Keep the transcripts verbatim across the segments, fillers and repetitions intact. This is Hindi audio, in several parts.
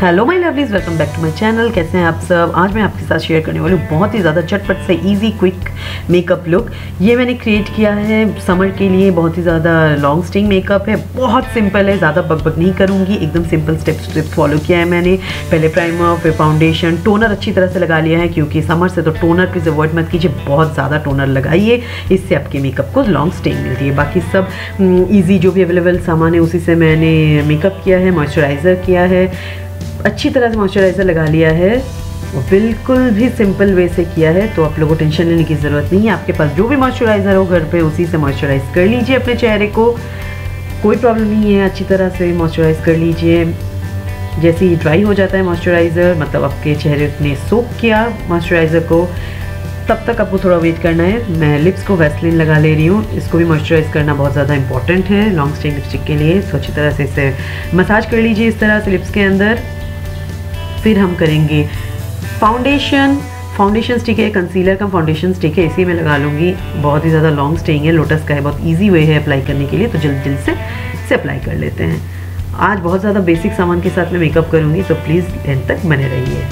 Hello my lovelies, welcome back to my channel. कैसे हैं आप सब। आज मैं आपके साथ शेयर करने वाली हूँ बहुत ही ज़्यादा झटपट से इजी क्विक मेकअप लुक। ये मैंने क्रिएट किया है समर के लिए। बहुत ही ज़्यादा लॉन्ग स्टिंग मेकअप है, बहुत सिंपल है, ज़्यादा बकबक नहीं करूँगी, एकदम सिंपल स्टेप्स स्टेप्स फॉलो किया है मैंने। पहले प्राइमर, फिर फाउंडेशन, टोनर अच्छी तरह से लगा लिया है क्योंकि समर से तो टोनर प्लीज़ अवॉइड मत कीजिए, बहुत ज़्यादा टोनर लगाइए, इससे आपके मेकअप को लॉन्ग स्टिंग मिलती है। बाकी सब ईजी जो भी अवेलेबल सामान है उसी से मैंने मेकअप किया है। मॉइस्चराइज़र किया है, अच्छी तरह से मॉइस्चराइज़र लगा लिया है, बिल्कुल भी सिंपल वे से किया है, तो आप लोगों को टेंशन लेने की ज़रूरत नहीं है। आपके पास जो भी मॉइस्चराइज़र हो घर पे उसी से मॉइस्चराइज़ कर लीजिए अपने चेहरे को, कोई प्रॉब्लम नहीं है। अच्छी तरह से मॉइस्चराइज़ कर लीजिए। जैसे ही ड्राई हो जाता है मॉइस्चराइज़र, मतलब आपके चेहरे ने सोक किया मॉइस्चराइज़र को, तब तक आपको थोड़ा वेट करना है। मैं लिप्स को वैसलीन लगा ले रही हूँ, इसको भी मॉइस्चराइज़ करना बहुत ज़्यादा इंपॉर्टेंट है लॉन्ग स्टिंग लिपस्टिक के लिए। तो अच्छी तरह से इसे मसाज कर लीजिए इस तरह से लिप्स के अंदर। फिर हम करेंगे फाउंडेशन। फाउंडेशन स्टिक है, कंसीलर का फाउंडेशन स्टिक है, इसी में लगा लूँगी। बहुत ही ज़्यादा लॉन्ग स्टिंग है, लोटस का है, बहुत ईजी वे है अप्लाई करने के लिए, तो जल्द जल्द से इसे अप्लाई कर लेते हैं। आज बहुत ज़्यादा बेसिक सामान के साथ में मेकअप करूँगी, तो प्लीज़ एंड तक बने रहिए।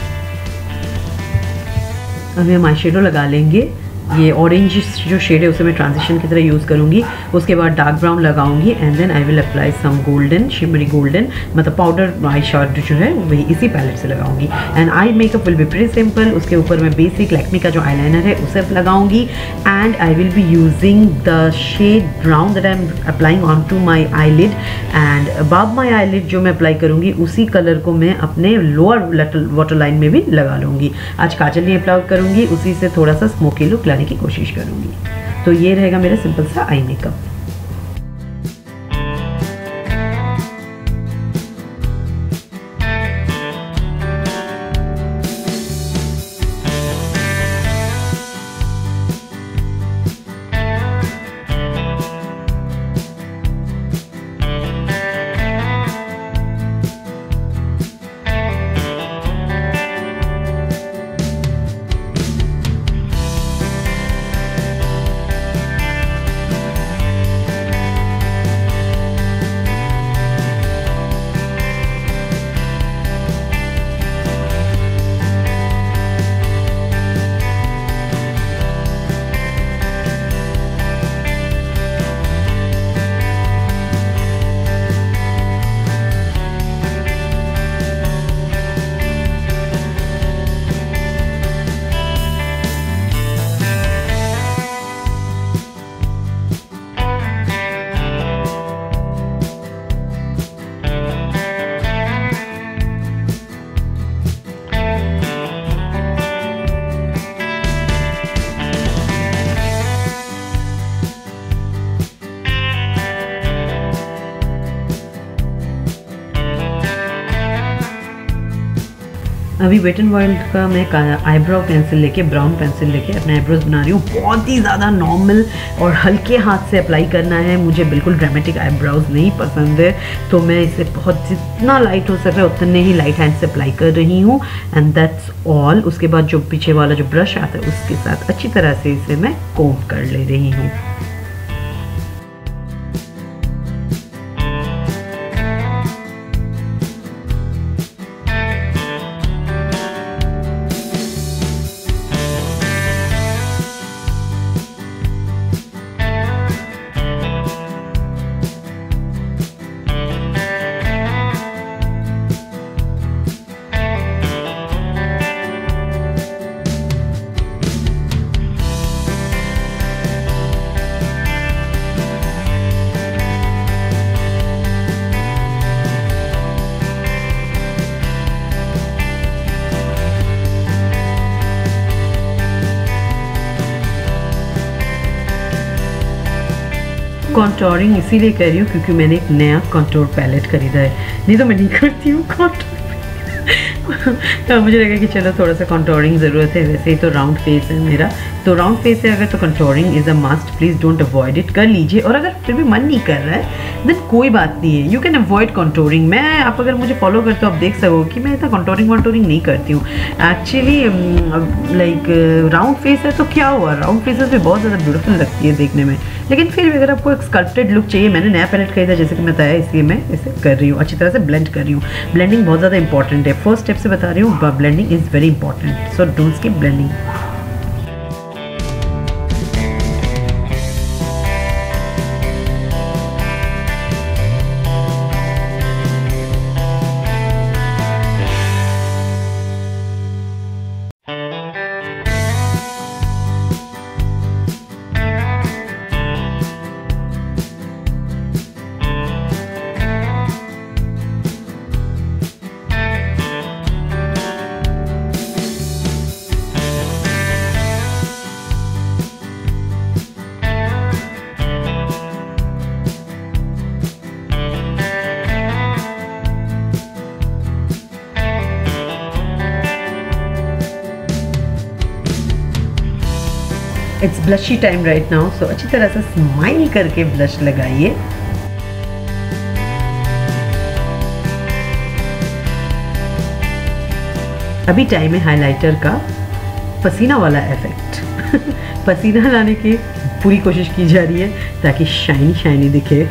अभी हम आई शेडो लगा लेंगे। ये ऑरेंज जो शेड है उसे मैं ट्रांजिशन की तरह यूज़ करूँगी। उसके बाद डार्क ब्राउन लगाऊंगी and then I will apply some golden, shimmery golden, मतलब पाउडर आई शेडो जो है वही इसी पैलेट से लगाऊंगी। And eye makeup will be pretty simple. उसके ऊपर मैं बेसिक लैक्मे का जो आईलाइनर है उसे लगाऊंगी and I will be using the shade brown that I am applying on to my eye lid. And above my eye lid जो मैं अप्लाई करूँगी उसी कलर को मैं अपने लोअर वाटर लाइन में भी लगा लूँगी। आज काजल नहीं अप्लाई करूँगी, उसी से थोड़ा सा स्मोकी लुक लाने की कोशिश करूंगी। तो ये रहेगा मेरा सिंपल सा आई मेकअप। अभी वेट एंड वाइल्ड का मैं आईब्रो पेंसिल लेके, ब्राउन पेंसिल लेके अपने आईब्रोज बना रही हूँ। बहुत ही ज़्यादा नॉर्मल और हल्के हाथ से अप्लाई करना है, मुझे बिल्कुल ड्रामेटिक आईब्रोज नहीं पसंद है, तो मैं इसे बहुत जितना लाइट हो सके उतने ही लाइट हैंड से अप्लाई कर रही हूँ एंड दैट्स ऑल। उसके बाद जो पीछे वाला जो ब्रश आता है उसके साथ अच्छी तरह से इसे मैं कोम्ब कर ले रही हूँ। कॉन्टोरिंग इसीलिए कर रही हूँ क्योंकि मैंने एक नया कॉन्टोर पैलेट खरीदा है, नहीं तो मैं नहीं करती हूँ कॉन्टोर। तो मुझे लगा कि चलो थोड़ा सा कॉन्टोरिंग ज़रूरत है, वैसे ही तो राउंड फेस है मेरा, तो राउंड फेस है अगर तो contouring is a must, please don't avoid it, कर लीजिए। और अगर फिर भी मन नहीं कर रहा है देन कोई बात नहीं है, यू कैन अवॉइड कंटूरिंग। मैं आप अगर मुझे फॉलो करते हो आप देख सको कि मैं इतना कंटूरिंग वंटूरिंग नहीं करती हूँ एक्चुअली। लाइक राउंड फेस है तो क्या हुआ, राउंड फेसेस भी बहुत ज़्यादा ब्यूटीफुल लगती है देखने में, लेकिन फिर भी अगर आपको एक स्कल्प्टेड लुक चाहिए, मैंने नया पैलेट खरीदा जैसे कि मैं बताया, इसलिए मैं इसे कर रही हूँ, अच्छी तरह से ब्लेंड कर रही हूँ। ब्लेंडिंग बहुत ज़्यादा इंपॉर्टेंट है, फर्स्ट स्टेप से बता रही हूँ, blending is very important, so don't skip blending. It's blushy time right now, so अच्छी तरह से स्माइल करके ब्लश लगाइए। अभी टाइम है हाइलाइटर का पसीना वाला इफेक्ट पसीना लाने की पूरी कोशिश की जा रही है ताकि शाइनी शाइनी दिखे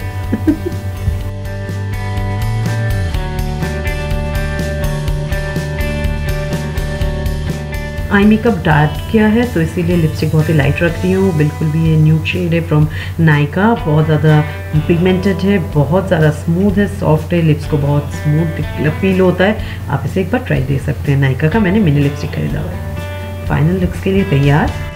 आई मेकअप डार्क किया है तो इसीलिए लिपस्टिक बहुत ही लाइट रख रही हूँ, बिल्कुल भी ये न्यूड शेड है फ्रॉम नायका, बहुत ज़्यादा पिगमेंटेड है, बहुत ज़्यादा स्मूथ है, सॉफ्ट है, लिप्स को बहुत स्मूथ फील होता है। आप इसे एक बार ट्राई दे सकते हैं, नायका का मैंने मिनी लिपस्टिक खरीदा हुआ है। फाइनल लुक्स के लिए तैयार।